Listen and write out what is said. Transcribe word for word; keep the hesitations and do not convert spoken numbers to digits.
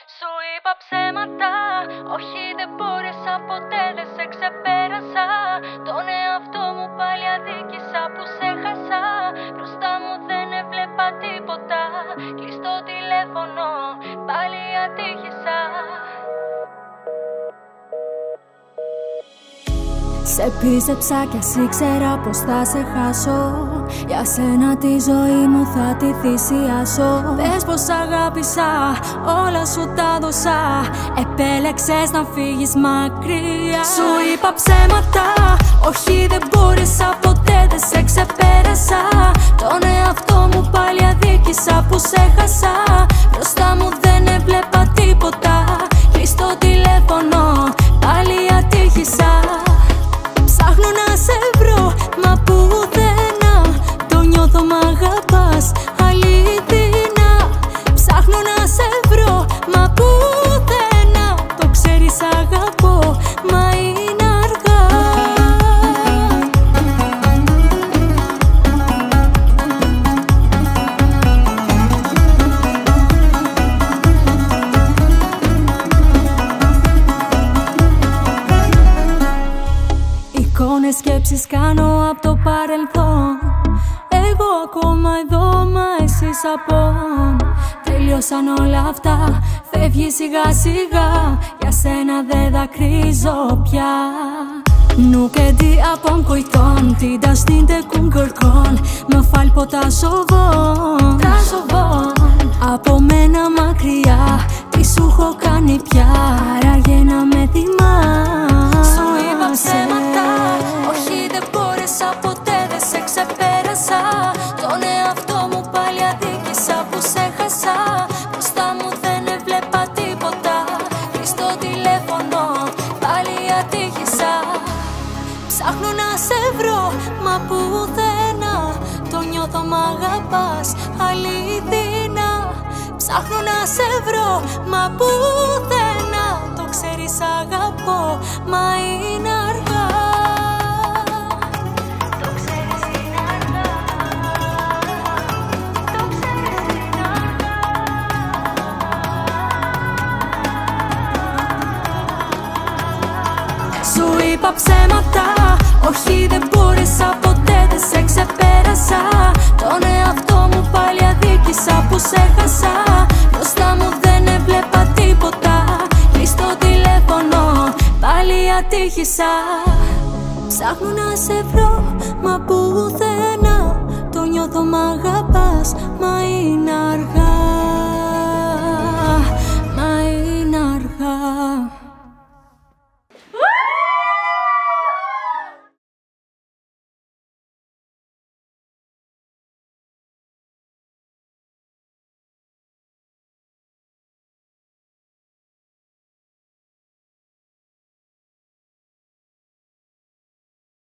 Σου είπα ψέματα, όχι δεν μπόρεσα ποτέ, δεν σε ξεπέρασα. Τον εαυτό μου πάλι αδίκησα που σε χάσα. Μπροστά μου δεν έβλεπα τίποτα, κλειστό τηλέφωνο, πάλι ατύχησα. Σε πίστεψα κι ας ήξερα πως θα σε χάσω. Για σένα τη ζωή μου θα τη θυσιάσω. Πες πως αγάπησα, όλα σου τα δώσα. Επέλεξες να φύγεις μακριά. Σου είπα ψέματα, όχι δεν μπόρεσα ποτέ, δεν σε ξεπέρασα. Τον εαυτό μου πάλι αδίκησα που σε χάσα. Μπροστά μου δεν έβλεπα τίποτα, κλειστό τηλέφωνο, πάλι ατύχησα. Ψάχνω να σε βρω, μα πουθενά. Το νιώθω μ' αγαπάς, αληθινά. Ψάχνω να σε βρω, μα πουθενά. Το ξέρεις αγαπώ, μα είναι αργά. Εικόνες, σκέψεις κάνω απ' το παρελθόν. Εγώ ακόμα εδώ, μα εσύ απόν. Τελειώσαν όλα αυτά, φεύγει σιγά σιγά. Για σένα δεν δακρύζω πια. Nu che di apon kujton, ti dashninte ku m'kërkon. Më fal po ta shovon, ta shovon. Από μένα μακριά, τι σου έχω κάνει πια. Άραγε να με θυμάσαι. Σου είπα ψέματα, όχι δεν μπόρεσα ποτέ, δεν σε ξεπέρασα. Τον εαυτό μου πάλι αδίκησα που σε χάσα. Μπροστά μου δεν έβλεπα τίποτα, κλειστό τηλέφωνο, πάλι ατύχησα. Ψάχνω να σε βρω, μα πουθενά. Το νιώθω μ' αγαπάς, αληθινά. Ψάχνω να σε βρω, μα πουθενά. Το ξέρεις αγαπώ, μα είναι αργά. Το ξέρεις είναι αργά. Το ξέρεις είναι αργά. Σου είπα ψέματα, όχι δεν μπόρεσα ποτέ, δεν σε ξεπέρασα. Τον εαυτό μου πάλι αδίκησα που σε χάσα. Μπροστά μου δεν έβλεπα τίποτα, κλειστό τηλέφωνο, πάλι ατύχησα. Ψάχνω να σε βρω, μα πουθενά. Το νιώθω μ' αγαπάς, μα είναι αργά.